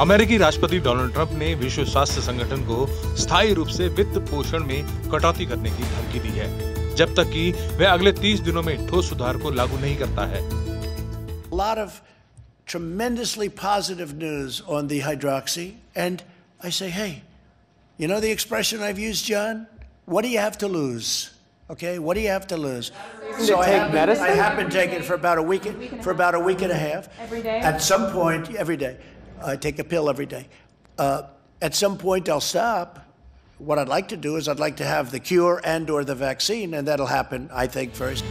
अमेरिकी राष्ट्रपति Donald Trump ने विश्व स्वास्थ्य संगठन को स्थायी रूप से वित्त पोषण में कटौती करने की धमकी दी है, जब तक कि वह अगले 30 दिनों में ठोस सुधार को लागू नहीं करता है। A lot of tremendously positive news on the hydroxy, and I say, hey, you know the expression I've used, John? What do you have to lose? Okay, what do you have to lose? So I have been taking it for about a week and a half. Every day? At some point, every day. I take a pill every day. At some point, I'll stop. What I'd like to do is I'd like to have the cure and/or the vaccine, and that'll happen, I think, first.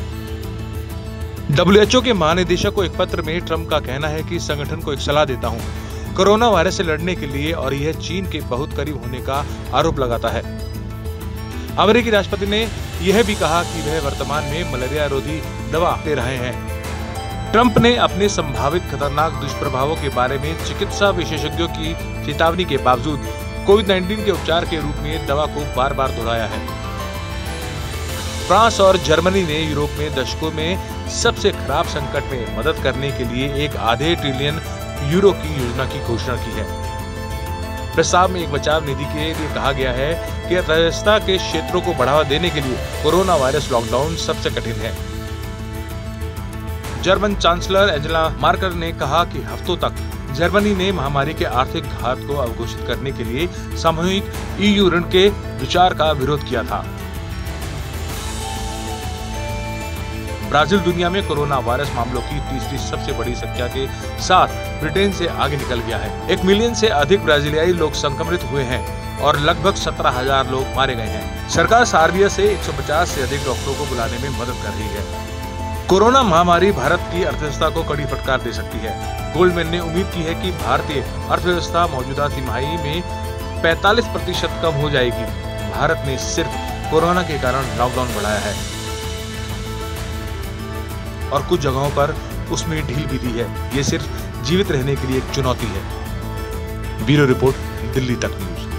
WHO के महानिदेशक को एक पत्र में Trump का कहना है कि संगठन को एक सलाह देता हूं कोरोना वायरस से लड़ने के लिए, और यह चीन के बहुत करीब होने का आरोप लगाता है। अमेरिकी राष्ट्रपति ने यह भी कहा कि वह वर्तमान में मलेरिया रोधी दवा ले रहे हैं। ट्रंप ने अपने संभावित खतरनाक दुष्प्रभावों के बारे में चिकित्सा विशेषज्ञों की चेतावनी के बावजूद कोविड-19 के उपचार के रूप में दवा को बार-बार दोहराया है। फ्रांस और जर्मनी ने यूरोप में दशकों में सबसे खराब संकट में मदद करने के लिए एक आधे ट्रिलियन यूरो की योजना की घोषणा की है। प्रस्ताव में एक बचाव निधि के लिए कहा गया है कि अर्थव्यवस्था के क्षेत्रों को बढ़ावा देने के लिए कोरोना वायरस लॉकडाउन सबसे कठिन है। जर्मन चांसलर एंजेला मार्केल ने कहा कि हफ्तों तक जर्मनी ने महामारी के आर्थिक घात को अवघोषित करने के लिए सामूहिक EU ऋण के विचार का विरोध किया था। ब्राजील दुनिया में कोरोना वायरस मामलों की तीसरी सबसे बड़ी संख्या के साथ ब्रिटेन से आगे निकल गया है। 1 मिलियन से अधिक ब्राजीलियाई लोग संक्रमित हुए हैं और लगभग 17,000 लोग मारे गए हैं। सरकार सार्बिया से 150 से अधिक डॉक्टरों को बुलाने में मदद कर रही है। कोरोना महामारी भारत की अर्थव्यवस्था को कड़ी फटकार दे सकती है। गोल्डमैन ने उम्मीद की है कि भारतीय अर्थव्यवस्था मौजूदा तिमाही में 45% कम हो जाएगी। भारत ने सिर्फ कोरोना के कारण लॉकडाउन बढ़ाया है और कुछ जगहों पर उसमें ढील भी दी है। ये सिर्फ जीवित रहने के लिए एक चुनौती है। ब्यूरो रिपोर्ट, दिल्ली तक न्यूज।